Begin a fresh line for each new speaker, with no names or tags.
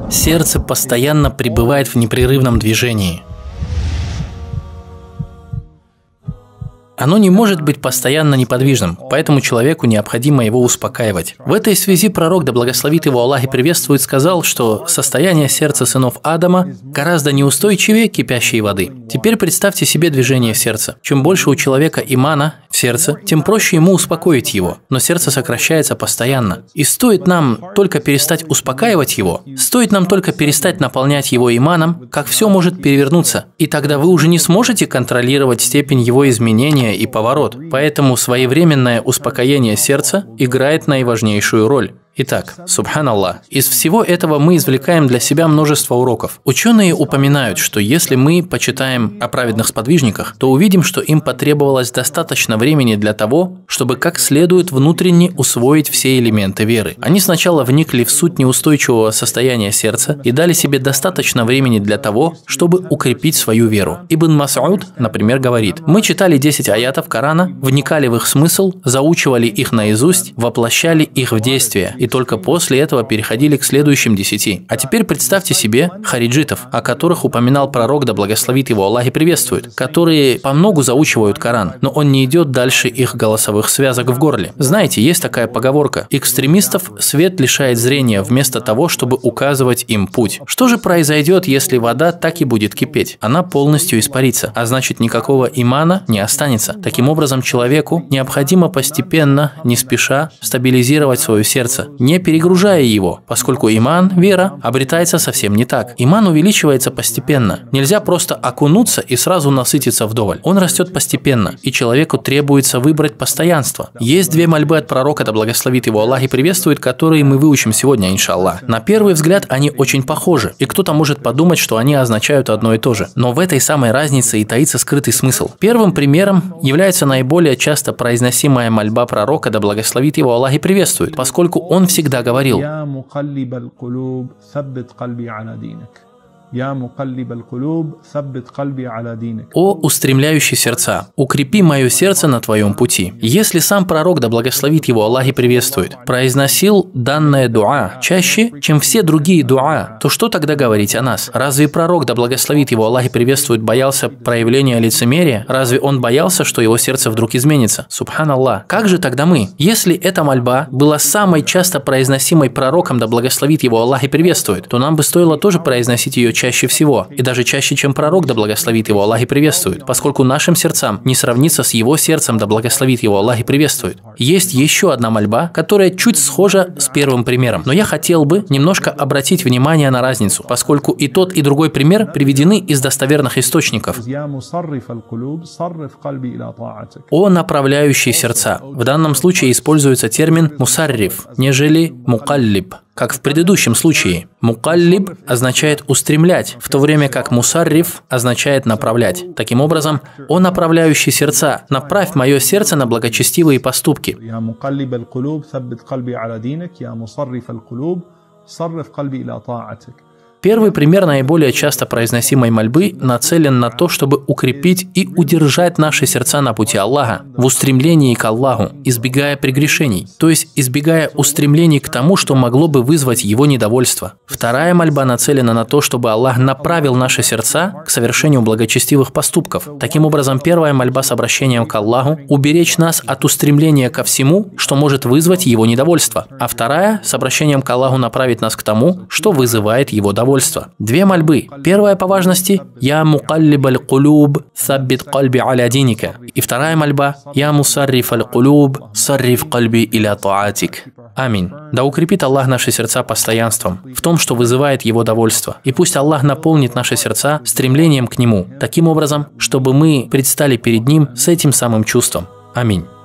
Сердце постоянно пребывает в непрерывном движении. Оно не может быть постоянно неподвижным, поэтому человеку необходимо его успокаивать. В этой связи пророк, да благословит его Аллах и приветствует, сказал, что состояние сердца сынов Адама гораздо неустойчивее кипящей воды. Теперь представьте себе движение сердца. Чем больше у человека имана в сердце, тем проще ему успокоить его, но сердце сокращается постоянно. И стоит нам только перестать успокаивать его, стоит нам только перестать наполнять его иманом, как все может перевернуться, и тогда вы уже не сможете контролировать степень его изменения и поворот. Поэтому своевременное успокоение сердца играет наиважнейшую роль. Итак, субханаллах, из всего этого мы извлекаем для себя множество уроков. Ученые упоминают, что если мы почитаем о праведных сподвижниках, то увидим, что им потребовалось достаточно времени для того, чтобы как следует внутренне усвоить все элементы веры. Они сначала вникли в суть неустойчивого состояния сердца и дали себе достаточно времени для того, чтобы укрепить свою веру. Ибн Мас'уд, например, говорит: «Мы читали 10 аятов Корана, вникали в их смысл, заучивали их наизусть, воплощали их в действие, и только после этого переходили к следующим 10. А теперь представьте себе хариджитов, о которых упоминал пророк, да благословит его Аллах и приветствует, которые помногу заучивают Коран, но он не идет дальше их голосовых связок в горле. Знаете, есть такая поговорка: экстремистов свет лишает зрения вместо того, чтобы указывать им путь. Что же произойдет, если вода так и будет кипеть? Она полностью испарится, а значит никакого имана не останется. Таким образом, человеку необходимо постепенно, не спеша, стабилизировать свое сердце, не перегружая его, поскольку иман, вера, обретается совсем не так. Иман увеличивается постепенно. Нельзя просто окунуться и сразу насытиться вдоволь. Он растет постепенно, и человеку требуется выбрать постоянство. Есть две мольбы от пророка, да благословит его Аллах и приветствует, которые мы выучим сегодня, иншаллах. На первый взгляд они очень похожи, и кто-то может подумать, что они означают одно и то же. Но в этой самой разнице и таится скрытый смысл. Первым примером является наиболее часто произносимая мольба пророка, да благословит его Аллах и приветствует, поскольку он всегда говорил: «О устремляющий сердца, укрепи мое сердце на твоем пути». Если сам пророк, да благословит его Аллах и приветствует, произносил данное дуа чаще, чем все другие дуа, то что тогда говорить о нас? Разве пророк, да благословит его Аллах и приветствует, боялся проявления лицемерия? Разве он боялся, что его сердце вдруг изменится? Субханаллах. Как же тогда мы? Если эта мольба была самой часто произносимой пророком, да благословит его Аллах и приветствует, то нам бы стоило тоже произносить ее чаще всего, и даже чаще, чем пророк, да благословит его Аллах и приветствует, поскольку нашим сердцам не сравнится с его сердцем, да благословит его Аллах и приветствует. Есть еще одна мольба, которая чуть схожа с первым примером, но я хотел бы немножко обратить внимание на разницу, поскольку и тот, и другой пример приведены из достоверных источников. «О направляющий сердца». В данном случае используется термин «мусарриф», нежели «мукаллиб», как в предыдущем случае. «Мукаллиб» означает «устремлять», в то время как «мусарриф» означает «направлять». Таким образом, «О направляющий сердца, направь мое сердце на благочестивые поступки». Первый пример наиболее часто произносимой мольбы нацелен на то, чтобы укрепить и удержать наши сердца на пути Аллаха, в устремлении к Аллаху, избегая прегрешений, то есть избегая устремлений к тому, что могло бы вызвать его недовольство. Вторая мольба нацелена на то, чтобы Аллах направил наши сердца к совершению благочестивых поступков. Таким образом, первая мольба с обращением к Аллаху – уберечь нас от устремления ко всему, что может вызвать его недовольство, а вторая с обращением к Аллаху направить нас к тому, что вызывает его довольство. Две мольбы. Первая по важности «Я мукаллиб аль-кулуб, саббит кальби аля диника». И вторая мольба «Я мусарриф аль-кулуб, сарриф кальби иля таатик». Аминь. Да укрепит Аллах наши сердца постоянством в том, что вызывает его довольство. И пусть Аллах наполнит наши сердца стремлением к Нему, таким образом, чтобы мы предстали перед Ним с этим самым чувством. Аминь.